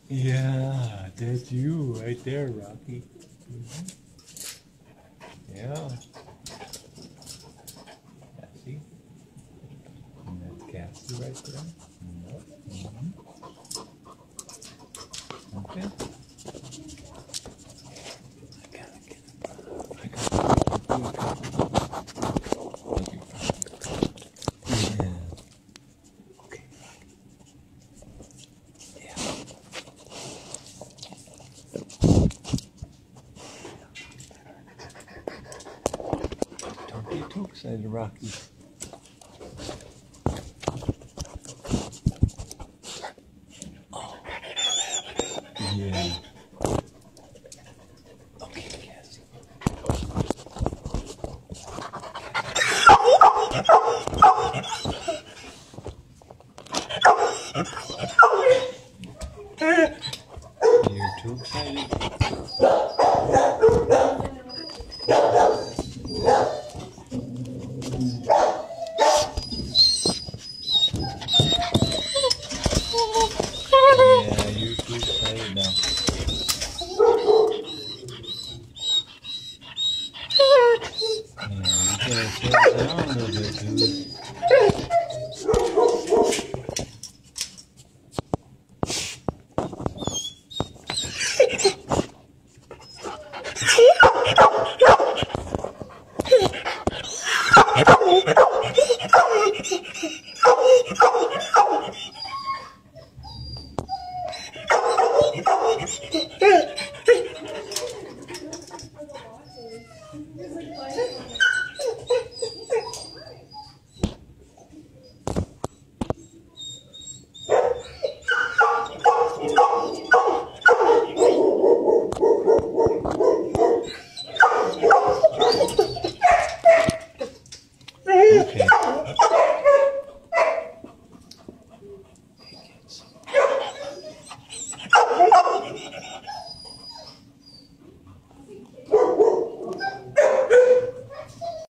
Yeah, that's you right there, Rocky. Yeah. Cassie. And that's Cassie right there. Yep. Okay. I gotta get it. I gotta yeah. Okay. Yeah. Don't get too excited, Rocky. Oh. Yeah. Okay, Cassie. You're too excited. Yeah, you're too excited now. Yeah, you gotta slow down a little bit, dude. Okay.